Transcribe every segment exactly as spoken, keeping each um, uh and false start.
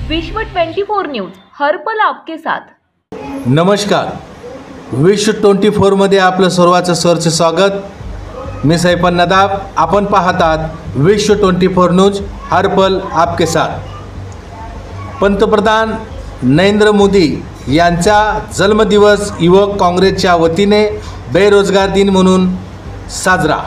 विश्व चोवीस न्यूज हर पल आपके साथ। नमस्कार, विश्व चोवीस मध्ये आपलं सर्वांचं सरचे स्वागत। मी सैफन नदाब, आपण पाहत आहात विश्व चोवीस न्यूज हर पल आपके साथ। पंतप्रधान नरेंद्र मोदी यांचा जन्मदिवस युवक काँग्रेसच्या वतीने बेरोजगार दिन म्हणून साजरा।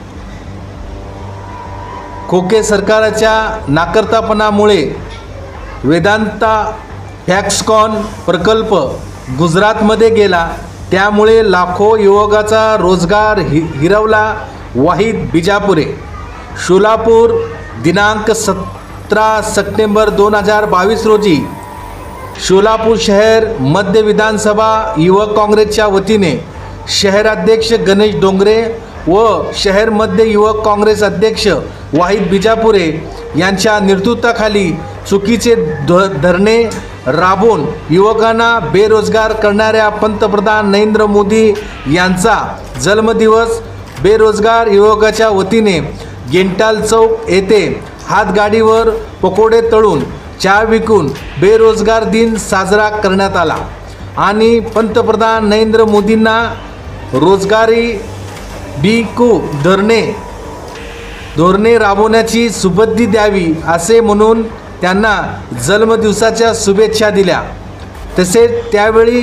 खोके सरकारच्या नाकर्तेपणामुळे वेदांता फॅक्सकॉन प्रकल्प गुजरातमध्ये गेला, त्यामुळे लाखो युवकाचा रोजगार हि हिरवला। वाहिद बिजापुरे सोलापूर दिनांक सतरा सप्टेंबर दोन हजार बावीस रोजी सोलापूर शहर मध्य विधानसभा युवक काँग्रेसच्या वतीने शहराध्यक्ष गणेश डोंगरे व शहर मध्य युवक काँग्रेस अध्यक्ष वाहिद बिजापुरे यांच्या नेतृत्वाखाली चुकीचे धरणे राबवून युवकांना बेरोजगार करणाऱ्या पंतप्रधान नरेंद्र मोदी यांचा जन्मदिवस बेरोजगार युवकाच्या वतीने गेंटाल चौक येथे हातगाडीवर पकोडे तळून चहा विकून बेरोजगार दिन साजरा करण्यात आला आणि पंतप्रधान नरेंद्र मोदींना रोजगारी बिकू धरणे धोरणे राबवण्याची सुबुद्धी द्यावी असे म्हणून त्यांना जन्मदिवसाच्या शुभेच्छा दिल्या। तसेच त्यावेळी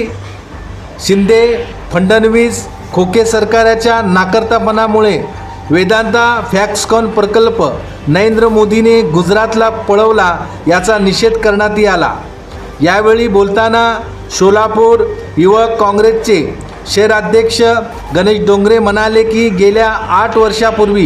शिंदे फडणवीस खोके सरकारच्या नाकर्तेपणामुळे वेदांता फॅक्सकॉन प्रकल्प नरेंद्र मोदीने गुजरातला पळवला याचा निषेध करण्यात आला। यावेळी बोलताना सोलापूर युवक काँग्रेसचे शहराध्यक्ष गणेश डोंगरे म्हणाले की गेल्या आठ वर्षापूर्वी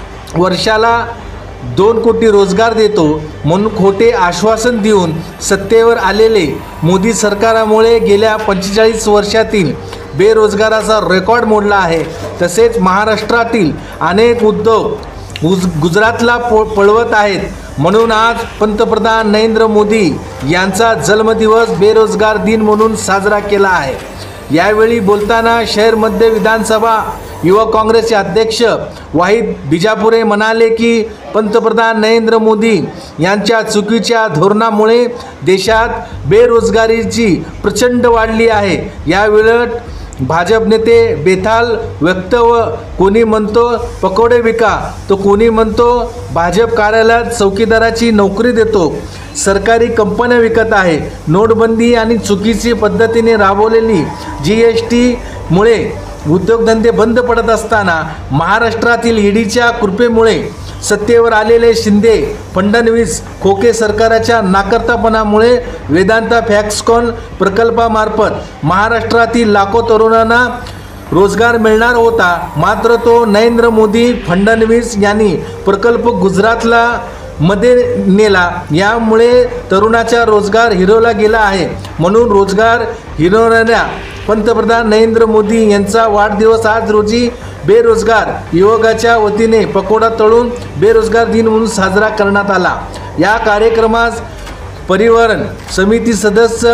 वर्षाला दोन कोटी रोजगार देतो म्हणून खोटे आश्वासन देऊन सत्तेवर आलेले मोदी सरकारमुळे गेल्या पंचेचाळीस वर्षातील बेरोजगाराचा रेकॉर्ड मोडला आहे। तसेच महाराष्ट्रातील अनेक उद्योग गुज गुजरातला प पळवत आहेत। म्हणून आज पंतप्रधान नरेंद्र मोदी यांचा जन्मदिवस बेरोजगार दिन म्हणून साजरा केला आहे। यावेळी बोलताना शहर मध्य विधानसभा युवक काँग्रेसचे अध्यक्ष वाहिद बिजापुरे म्हणाले की पंतप्रधान नरेंद्र मोदी यांच्या चुकीच्या धोरणामुळे देशात बेरोजगारीची प्रचंड वाढली आहे। यावेळी भाजप नेते बेताल व्यक्त व कोणी म्हणतो पकोडे विका तो कोणी म्हणतो भाजप कार्यालयात चौकीदाराची नोकरी देतो, सरकारी कंपन्या विकत आहे। नोटबंदी आणि चुकीची पद्धतीने राबवलेली जी एस टीमुळे उद्योगधंदे बंद पडत असताना महाराष्ट्रातील ईडीच्या कृपेमुळे सत्तेवर आलेले शिंदे फडणवीस खोके सरकारच्या नाकर्तेपणामुळे वेदांता फॅक्सकॉन प्रकल्पामार्फत महाराष्ट्रातील लाखो तरुणांना रोजगार मिळणार होता, मात्र तो नरेंद्र मोदी फडणवीस यांनी प्रकल्प गुजरातला मध्ये नेला। यामुळे तरुणाचा रोजगार हिरवला गेला आहे। म्हणून रोजगार हिरवणाऱ्या पंतप्रधान नरेंद्र मोदी यांचा वाढदिवस आज रोजी बेरोजगार युवकाच्या वतीने पकोडा तळून बेरोजगार दिन म्हणून साजरा करण्यात आला। या कार्यक्रमास परिवहन समिती सदस्य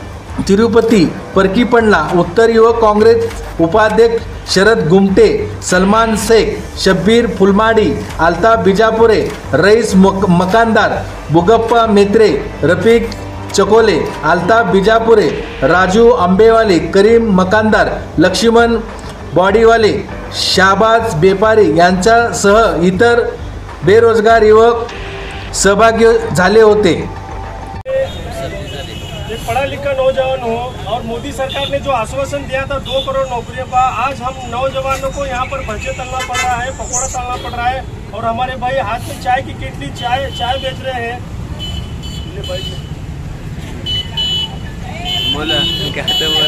तिरुपती परकीपंडला, उत्तर युवक काँग्रेस उपाध्यक्ष शरद गुमटे, सलमान शेख, शब्बीर फुलमाडी, अल्ताफ बिजापुरे, रईस मक मकानदार, बुगप्पा मेत्रे, रफिक चकोले, अल्ताफ बिजापुरे, राजू आंबेवाले, करीम मकानदार, लक्ष्मण बॉडीवाले, शाहबाज बेपारी यांच्यासह इतर बेरोजगार युवक सहभागी झाले होते। पढ़ा लिखा नौजवान हो और मोदी सरकार ने जो आश्वासन दिया था दो करोड़ नौकरियों का, आज हम नौजवानों को यहाँ पर भज्जे तलना पड़ रहा है, पकौड़ा तलना पड़ रहा है और हमारे भाई हाथ में चाय की केटली चाय चाय बेच रहे हैं। बोला क्या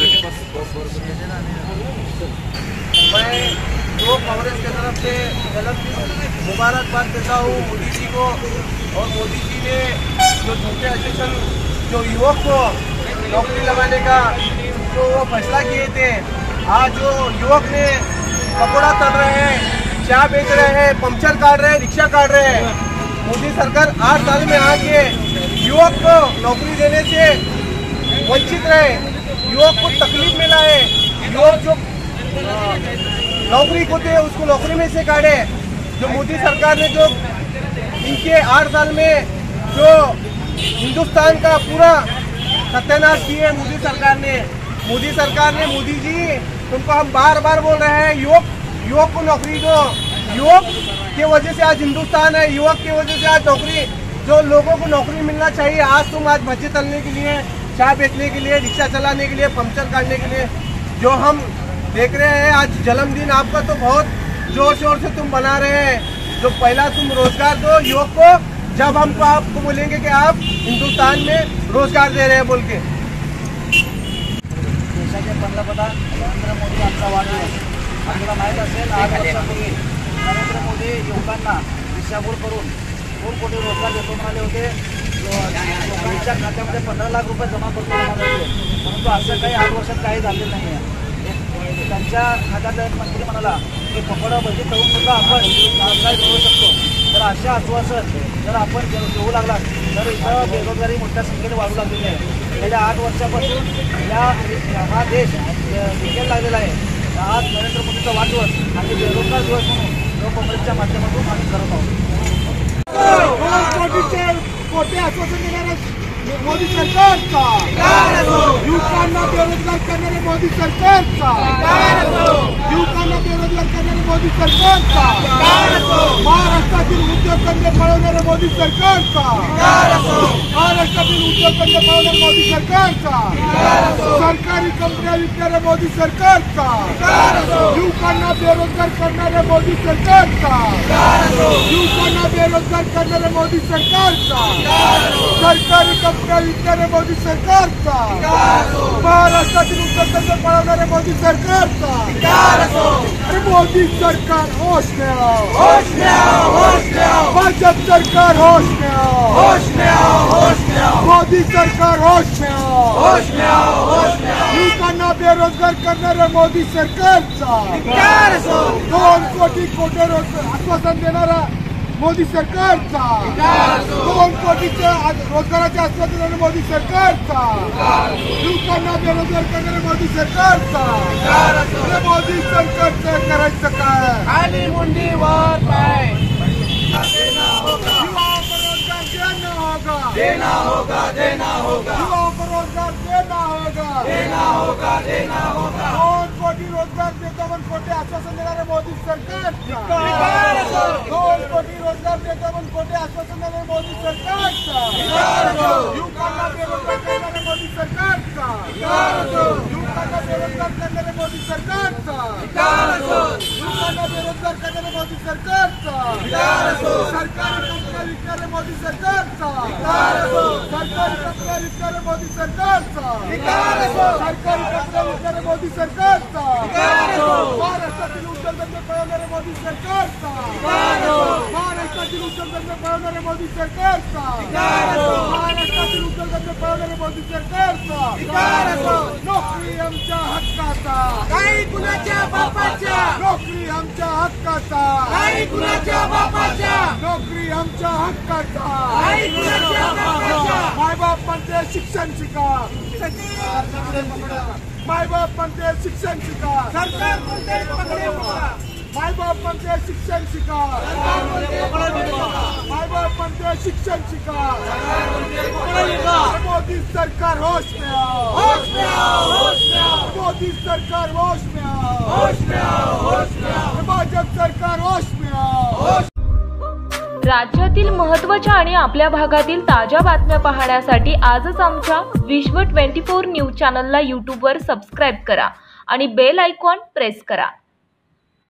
मैं जो कांग्रेस की तरफ से गलत मुबारकबाद देता हूँ मोदी जी को, और मोदी जी ने जो झूठे आश्वासन जो युवक को नौकरी लगाने का जो वो फैसला किए थे, आज जो युवक ने पकौड़ा तल रहे हैं, चाय बेच रहे हैं, पंक्चर काट रहे हैं, रिक्शा काट रहे हैं। मोदी सरकार आठ साल में आके युवक को नौकरी देने से वंचित रहे, युवक को तकलीफ मिला है। युवक जो नौकरी को थे उसको नौकरी में से काटे। जो मोदी सरकार ने जो इनके आठ साल में जो हिंदुस्तान का पूरा सत्यानाश किए मोदी सरकार ने। मोदी सरकार ने, मोदी जी तुमको हम बार बार बोल रहे हैं, युवक युवक को नौकरी दो। युवक की वजह से आज हिंदुस्तान है, युवक की वजह से आज नौकरी, जो लोगों को नौकरी मिलना चाहिए। आज तुम आज भज्जे तलने के लिए, चाय बेचने के लिए, रिक्शा चलाने के लिए, पंक्चर काटने के लिए जो हम देख रहे हैं। आज जन्मदिन आपका तो बहुत जोर शोर से तुम बना रहे हैं। जो पहला तुम रोजगार दो युवक को, जब हमको आपको बोलेंगे कि आप हिंदुस्तान में रोजगार दे रहे हैं बोल के। देशाचे पंतप्रधान नरेंद्र मोदी यांचा वाढदिवस आपल्याला माहीत असेल, आठ वर्षापूर्वी नरेंद्र मोदी युवकांना दिशाभूल करून दोन कोटी रोजगार देतो म्हणाले होते। लोकांच्या खात्यामध्ये पंधरा लाख रुपये जमा करतो म्हणाले होते, परंतु असं काही आठ वर्षात काही झालेलं नाही आहे। त्यांच्या खात्यातला एक मंत्री म्हणाला की पकोडा भजी तळून सुद्धा आपण रोजगार मिळवू शकतो। तर अशा आश्वासन जर आपण देऊ लागला तर इथं बेरोजगारी मोठ्या संख्येने वाढू लागलेली आहे। गेल्या आठ वर्षापासून या हा देश विकेल लागलेला आहे। आज नरेंद्र मोदीचा वाढदिवस आणि बेरोजगार दिवस म्हणून लोक काँग्रेसच्या माध्यमातून आम्ही करत आहोत। मोठे आश्वासन देणारे मोदी सरकारचा, युवकांना बेरोजगार करणारे मोदी सरकारचा, युवकांना बेरोजगार करणारे मोदी सरकारचा, महाराष्ट्रातील उद्योगधंदे पळवणारे मोदी सरकारचा, महाराष्ट्रातील उद्योगधंदे पळवणारे मोदी सरकारचा, सरकारी कंपन्या विकणारे मोदी सरकारचा, युवकांना बेरोजगार करणारे मोदी सरकारचा, युवकांना बेरोजगार करणारे मोदी सरकारचा, सरकारी कंपन्या विकणारे मोदी सरकारचा, महाराष्ट्रातील उद्योगधंदे पळवणारे मोदी सरकारचा। अरे मोदी सरकार होश में आओ, होश में आओ, होश में आओ, भाजप सरकार होश में आओ, होश में आओ, होश में आओ, मोदी सरकार होश में आओ, होश में आओ, होश में आओ, युवकांना बेरोजगार करणाऱ्या मोदी सरकारचा, दोन कोटी कोटी आश्वासन देणारा मोदी सरकारचा, दोन कोटीच्या रोजगाराचे आश्वासन देणाऱ्या मोदी सरकारचा, युवकांना बेरोजगार करणाऱ्या मोदी सरकारचा। मोदी सरकारचं करायचं काय? खाली मुंडी वर पाय, युवाओं को रोजगार देना होगा, देना होगा, देना होगा, युवाओं को रोजगार देना होगा, देना होगा, देना होगा। दोन कोटी रोजगार देतो पण कोटी आश्वासन देणारे मोदी सरकारचा, दोन कोटी रोजगार देतो पण कोटी आश्वासन देणारे मोदी सरकारचा, युवकांना बेरोजगार करणारे मोदी सरकारचा, युवकांना बेरोजगार करणारे मोदी सरकारचा, युवकांना बेरोजगार करणारे मोदी सरकारचा, सरकारी कंपन्या विकणारे मोदी सरकारचा, सरकारी कंपन्या विकणारे मोदी सरकारचा, सरकारी कंपन्या विकणारे मोदी सरकारचा, महाराष्ट्रातील उद्योगधंदे पळवणारे मोदी सरकारचा, महाराष्ट्रातील उद्योगधंदे पळवणारे मोदी सरकारचा, महाराष्ट्रातील उद्योगधंदे पळवणारे मोदी सरकारचा। नोकरी आमच्या हक्काचा, काही कुणाच्या बापाच्या, नोकरी आमच्या हक्काचा, काही कुणाच्या बापाच्या, नोकरी आमच्या हक्काचा, काही कुणाच्या बापाच्या। मायबाप म्हणते शिक्षण शिका, मायबाप म्हणते शिक्षण शिका, सरकार म्हणते पकडे पकडा, मायबाप म्हणते शिक्षण शिका, मायबाप म्हणते शिक्षण शिका, मोदी सरकार होश में आओ, होश में आओ, होश में आओ, मोदी सरकार होश में आओ, होश में आओ, होश में आओ, भाजप सरकार होश में आओ। राज्यातील महत्त्वाच्या आणि आपल्या भागातील ताज्या बातम्या पाहण्यासाठी आजच आमच्या विश्व चोवीस न्यूज चॅनलला यूट्यूबवर सबस्क्राईब करा आणि बेल आयकॉन प्रेस करा।